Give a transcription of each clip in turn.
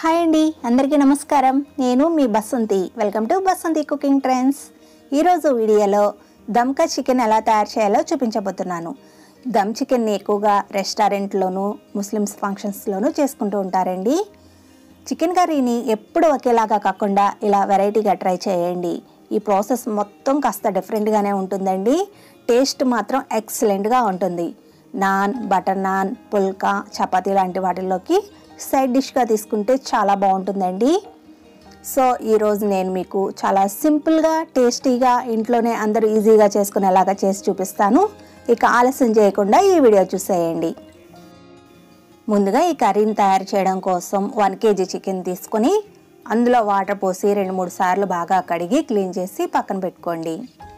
Hi అండి, అందరికీ నమస్కారం. నేను మీ Basanthi. Welcome to Basanthi cooking trends. ఈరోజు వీడియోలో దమ్కా చికెన్ ఎలా తయారు చేయాలో చూపించబోతున్నాను. దమ్ చికెన్ని ఎక్కువగా రెస్టారెంట్లోనూ ముస్లిమ్స్ ఫంక్షన్స్లోనూ చేసుకుంటూ ఉంటారండి. చికెన్ కర్రీని ఎప్పుడు ఒకేలాగా కాకుండా ఇలా వెరైటీగా ట్రై చేయండి. ఈ ప్రాసెస్ మొత్తం కాస్త డిఫరెంట్గానే ఉంటుందండి. టేస్ట్ మాత్రం ఎక్సలెంట్గా ఉంటుంది. నాన్, బటర్ నాన్, పుల్కా, చపాతీ లాంటి వాటిల్లోకి సైడ్ డిష్గా తీసుకుంటే చాలా బాగుంటుందండి. సో ఈరోజు నేను మీకు చాలా సింపుల్గా, టేస్టీగా, ఇంట్లోనే అందరూ ఈజీగా చేసుకునేలాగా చేసి చూపిస్తాను. ఇక ఆలస్యం చేయకుండా ఈ వీడియో చూసేయండి. ముందుగా ఈ కర్రీని తయారు చేయడం కోసం 1 kg చికెన్ తీసుకొని అందులో వాటర్ పోసి 2-3 సార్లు బాగా కడిగి క్లీన్ చేసి పక్కన పెట్టుకోండి.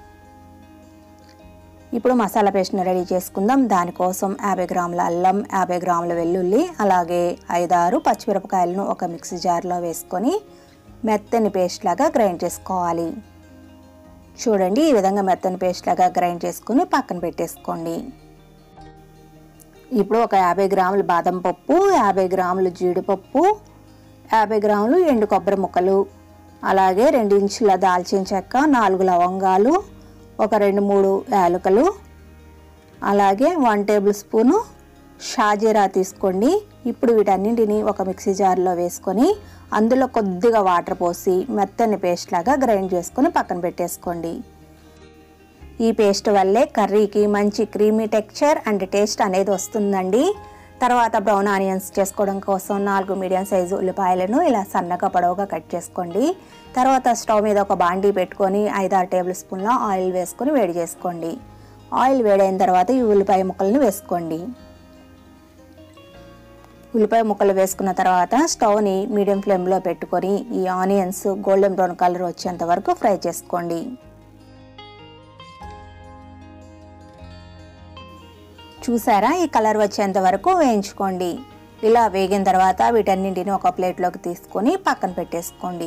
ఇప్పుడు మసాలా పేస్ట్ని రెడీ చేసుకుందాం. దానికోసం 50 గ్రాముల అల్లం, 50 గ్రాముల వెల్లుల్లి, అలాగే 5-6 పచ్చిమిరపకాయలను ఒక మిక్సీ జార్లో వేసుకొని మెత్తని పేస్ట్ లాగా గ్రైండ్ చేసుకోవాలి. చూడండి, ఈ విధంగా మెత్తని పేస్ట్ లాగా గ్రైండ్ చేసుకుని పక్కన పెట్టేసుకోండి. ఇప్పుడు ఒక 50 గ్రాముల బాదం పప్పు, 50 గ్రాముల జీడిపప్పు, 50 గ్రాములు ఎండు కొబ్బరి ముక్కలు, అలాగే 2 ఇంచుల దాల్చిన చెక్క, 4 లవంగాలు, ఒక 2-3 యాలకులు, అలాగే 1 టేబుల్ స్పూను షాజీరా తీసుకోండి. ఇప్పుడు వీటన్నింటిని ఒక మిక్సీ జార్లో వేసుకొని అందులో కొద్దిగా వాటర్ పోసి మెత్తని పేస్ట్ లాగా గ్రైండ్ చేసుకొని పక్కన పెట్టేసుకోండి. ఈ పేస్ట్ వల్లే కర్రీకి మంచి క్రీమీ టెక్స్చర్ అండ్ టేస్ట్ అనేది వస్తుందండి. తర్వాత బ్రౌన్ ఆనియన్స్ చేసుకోవడం కోసం 4 మీడియం సైజు ఉల్లిపాయలను ఇలా సన్నగా పొడవుగా కట్ చేసుకోండి. తర్వాత స్టవ్ మీద ఒక బాండీ పెట్టుకొని 5-6 టేబుల్ స్పూన్ల ఆయిల్ వేసుకొని వేడి చేసుకోండి. ఆయిల్ వేడైన తర్వాత ఈ ఉల్లిపాయ ముక్కలను వేసుకోండి. ఉల్లిపాయ ముక్కలు వేసుకున్న తర్వాత స్టవ్ని మీడియం ఫ్లేమ్లో పెట్టుకొని ఈ ఆనియన్స్ గోల్డెన్ బ్రౌన్ కలర్ వచ్చేంత వరకు ఫ్రై చేసుకోండి. చూసారా, ఈ కలర్ వచ్చేంత వరకు వేయించుకోండి. ఇలా వేగిన తర్వాత వీటన్నింటిని ఒక ప్లేట్లోకి తీసుకొని పక్కన పెట్టేసుకోండి.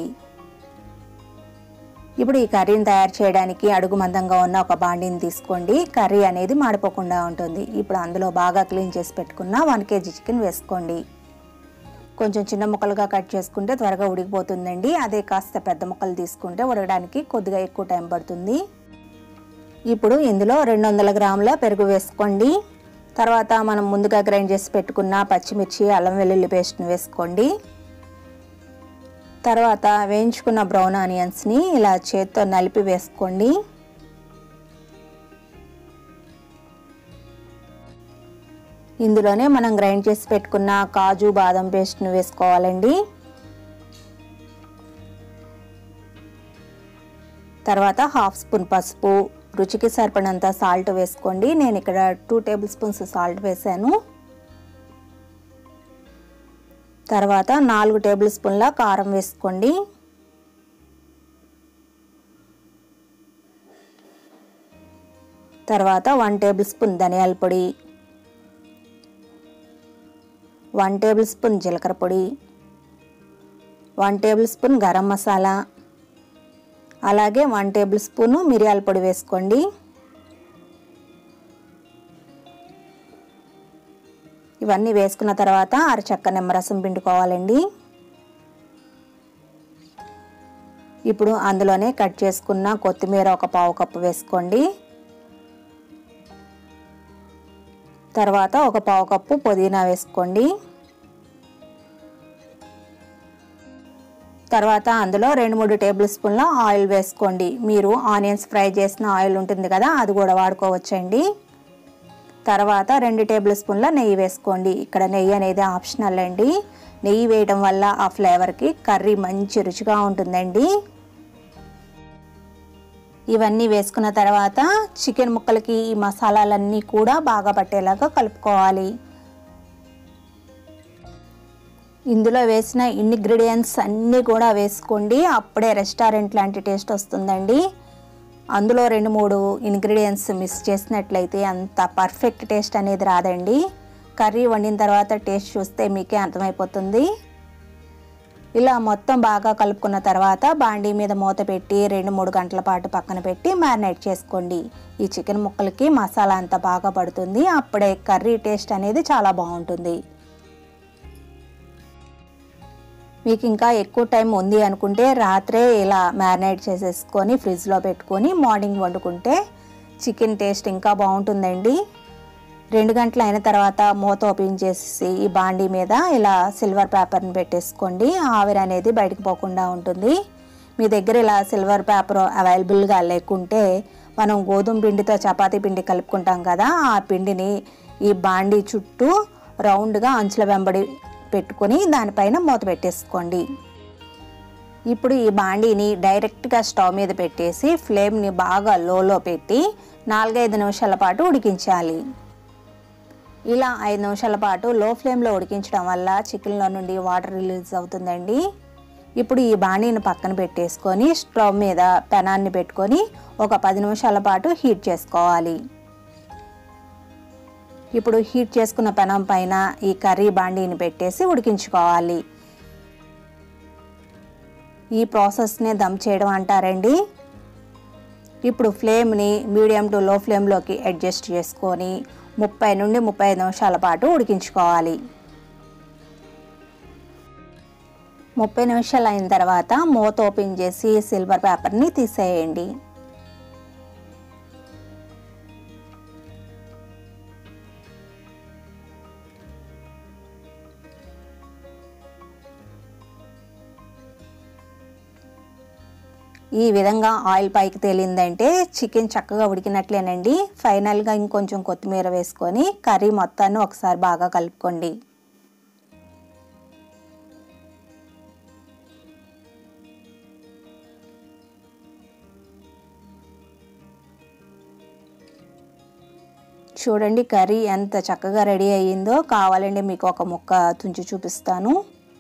ఇప్పుడు ఈ కర్రీని తయారు చేయడానికి అడుగు మందంగా ఉన్న ఒక బాండీని తీసుకోండి. కర్రీ అనేది మాడిపోకుండా ఉంటుంది. ఇప్పుడు అందులో బాగా క్లీన్ చేసి పెట్టుకున్న 1 kg చికెన్ వేసుకోండి. కొంచెం చిన్న ముక్కలుగా కట్ చేసుకుంటే త్వరగా ఉడికిపోతుందండి. అదే కాస్త పెద్ద ముక్కలు తీసుకుంటే ఉడకడానికి కొద్దిగా ఎక్కువ టైం పడుతుంది. ఇప్పుడు ఇందులో 200 గ్రాముల పెరుగు వేసుకోండి. తర్వాత మనం ముందుగా గ్రైండ్ చేసి పెట్టుకున్న పచ్చిమిర్చి, అల్లం వెల్లుల్లి పేస్ట్ని వేసుకోండి. తర్వాత వేయించుకున్న బ్రౌన్ ఆనియన్స్ని ఇలా చేత్తో నలిపి వేసుకోండి. ఇందులోనే మనం గ్రైండ్ చేసి పెట్టుకున్న కాజు, బాదం పేస్ట్ని వేసుకోవాలండి. తర్వాత 1/2 స్పూన్ పసుపు, రుచికి సరిపడినంత సాల్ట్ వేసుకోండి. నేను ఇక్కడ 2 టేబుల్ స్పూన్స్ సాల్ట్ వేసాను. తర్వాత 4 టేబుల్ స్పూన్ల కారం వేసుకోండి. తర్వాత 1 టేబుల్ స్పూన్ ధనియాల పొడి, 1 టేబుల్ స్పూన్ జీలకర్ర పొడి, 1 టేబుల్ స్పూన్ గరం మసాలా, అలాగే 1 టేబుల్ స్పూను మిరియాల పొడి వేసుకోండి. ఇవన్నీ వేసుకున్న తర్వాత అరచక్క నిమ్మరసం పిండుకోవాలండి. ఇప్పుడు అందులోనే కట్ చేసుకున్న కొత్తిమీర ఒక 1/2 కప్పు వేసుకోండి. తర్వాత ఒక 1/2 కప్పు పుదీనా వేసుకోండి. తర్వాత అందులో 2-3 టేబుల్ స్పూన్ల ఆయిల్ వేసుకోండి. మీరు ఆనియన్స్ ఫ్రై చేసిన ఆయిల్ ఉంటుంది కదా, అది కూడా వాడుకోవచ్చండి. తర్వాత 2 టేబుల్ స్పూన్ల నెయ్యి వేసుకోండి. ఇక్కడ నెయ్యి అనేది ఆప్షనల్ అండి. నెయ్యి వేయడం వల్ల ఆ ఫ్లేవర్కి కర్రీ మంచి రుచిగా ఉంటుందండి. ఇవన్నీ వేసుకున్న తర్వాత చికెన్ ముక్కలకి ఈ మసాలాలన్నీ కూడా బాగా పట్టేలాగా కలుపుకోవాలి. ఇందులో వేసిన ఇంగ్రీడియంట్స్ అన్నీ కూడా వేసుకోండి. అప్పుడే రెస్టారెంట్ లాంటి టేస్ట్ వస్తుందండి. అందులో 2-3 ఇంగ్రీడియంట్స్ మిస్ చేసినట్లయితే అంత పర్ఫెక్ట్ టేస్ట్ అనేది రాదండి. కర్రీ వండిన తర్వాత టేస్ట్ చూస్తే మీకే అర్థమైపోతుంది. ఇలా మొత్తం బాగా కలుపుకున్న తర్వాత బాండీ మీద మూత పెట్టి 2-3 గంటల పాటు పక్కన పెట్టి మ్యారినేట్ చేసుకోండి. ఈ చికెన్ ముక్కలకి మసాలా అంతా బాగా పడుతుంది. అప్పుడే కర్రీ టేస్ట్ అనేది చాలా బాగుంటుంది. మీకు ఇంకా ఎక్కువ టైం ఉంది అనుకుంటే రాత్రే ఇలా మ్యారినేట్ చేసేసుకొని ఫ్రిడ్జ్లో పెట్టుకొని మార్నింగ్ వండుకుంటే చికెన్ టేస్ట్ ఇంకా బాగుంటుందండి. 2 గంటలు అయిన తర్వాత మూత ఓపెన్ చేసి ఈ బాండీ మీద ఇలా సిల్వర్ పేపర్ని పెట్టేసుకోండి. ఆవిరి అనేది బయటకు పోకుండా ఉంటుంది. మీ దగ్గర ఇలా సిల్వర్ పేపర్ అవైలబుల్గా లేకుంటే మనం గోధుమ పిండితో చపాతీ పిండి కలుపుకుంటాం కదా, ఆ పిండిని ఈ బాండీ చుట్టూ రౌండ్గా అంచుల వెంబడి పెట్టుకొని దానిపైన మూత పెట్టేసుకోండి. ఇప్పుడు ఈ బాండీని డైరెక్ట్గా స్టవ్ మీద పెట్టేసి ఫ్లేమ్ని బాగా లోలో పెట్టి 4-5 నిమిషాల పాటు ఉడికించాలి. ఇలా 5 నిమిషాల పాటు లో ఫ్లేమ్లో ఉడికించడం వల్ల చికెన్లో నుండి వాటర్ రిలీజ్ అవుతుందండి. ఇప్పుడు ఈ బాండీని పక్కన పెట్టేసుకొని స్టవ్ మీద పెనాన్ని పెట్టుకొని ఒక 10 నిమిషాల పాటు హీట్ చేసుకోవాలి. ఇప్పుడు హీట్ చేసుకున్న పెనం పైన ఈ కర్రీ బాండీని పెట్టేసి ఉడికించుకోవాలి. ఈ ప్రాసెస్నే దమ్ చేయడం అంటారండి. ఇప్పుడు ఫ్లేమ్ని మీడియం టు లో ఫ్లేమ్లోకి అడ్జస్ట్ చేసుకొని 30 నుండి 35 నిమిషాల పాటు ఉడికించుకోవాలి. 30 నిమిషాలు అయిన తర్వాత మూత ఓపెన్ చేసి సిల్వర్ పేపర్ని తీసేయండి. ఈ విధంగా ఆయిల్ పైకి తేలిందంటే చికెన్ చక్కగా ఉడికినట్లేనండి. ఫైనల్గా ఇంకొంచెం కొత్తిమీర వేసుకొని కర్రీ మొత్తాన్ని ఒకసారి బాగా కలుపుకోండి. చూడండి కర్రీ ఎంత చక్కగా రెడీ అయ్యిందో. కావాలంటే మీకు ఒక ముక్క తుంచి చూపిస్తాను.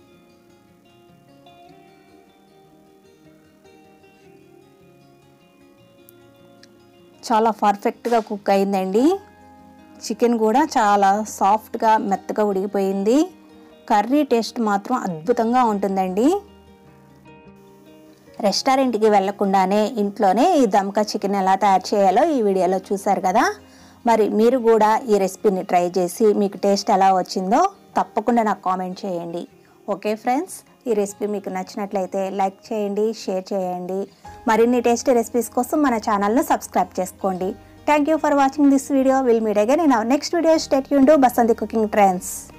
చాలా పర్ఫెక్ట్గా కుక్ అయిందండి. చికెన్ కూడా చాలా సాఫ్ట్గా మెత్తగా ఉడికిపోయింది. కర్రీ టేస్ట్ మాత్రం అద్భుతంగా ఉంటుందండి. రెస్టారెంట్కి వెళ్ళకుండానే ఇంట్లోనే ఈ దమ్కా చికెన్ ఎలా తయారు చేయాలో ఈ వీడియోలో చూశారు కదా. మరి మీరు కూడా ఈ రెసిపీని ట్రై చేసి మీకు టేస్ట్ ఎలా వచ్చిందో తప్పకుండా నాకు కామెంట్ చేయండి. ఓకే ఫ్రెండ్స్, ఈ రెసిపీ మీకు నచ్చినట్లయితే లైక్ చేయండి, షేర్ చేయండి. మరిన్ని టేస్టీ రెసిపీస్ కోసం మన ఛానల్ను సబ్స్క్రైబ్ చేసుకోండి. Thank you for watching this video. Will meet again in our next video. Stay tuned to Basanthi cooking trends.